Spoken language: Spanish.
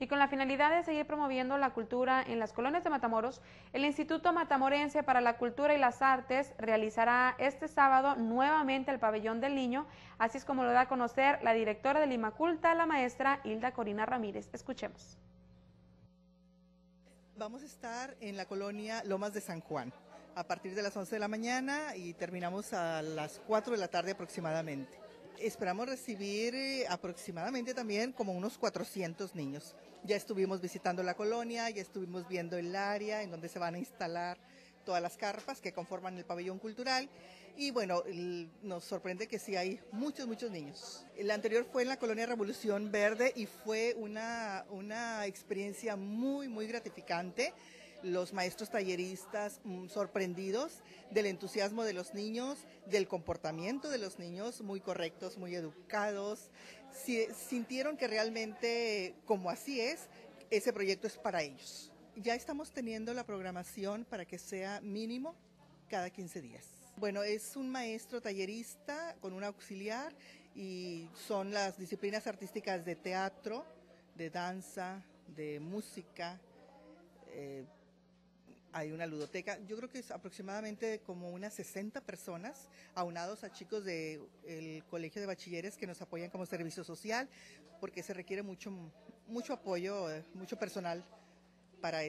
Y con la finalidad de seguir promoviendo la cultura en las colonias de Matamoros, el Instituto Matamorense para la Cultura y las Artes realizará este sábado nuevamente el Pabellón del Niño, así es como lo da a conocer la directora del Limaculta, la maestra Hilda Corina Ramírez. Escuchemos. Vamos a estar en la colonia Lomas de San Juan a partir de las 11 de la mañana y terminamos a las 4 de la tarde aproximadamente. Esperamos recibir aproximadamente también como unos 400 niños. Ya estuvimos visitando la colonia, ya estuvimos viendo el área en donde se van a instalar todas las carpas que conforman el pabellón cultural y bueno, nos sorprende que sí hay muchos niños. El anterior fue en la colonia Revolución Verde y fue una experiencia muy gratificante. Los maestros talleristas sorprendidos del entusiasmo de los niños, del comportamiento de los niños, muy correctos, muy educados. Sintieron que realmente, como así es, ese proyecto es para ellos. Ya estamos teniendo la programación para que sea mínimo cada 15 días. Bueno, es un maestro tallerista con un auxiliar y son las disciplinas artísticas de teatro, de danza, de música, hay una ludoteca. Yo creo que es aproximadamente como unas 60 personas aunados a chicos del Colegio de Bachilleres que nos apoyan como servicio social porque se requiere mucho apoyo, mucho personal para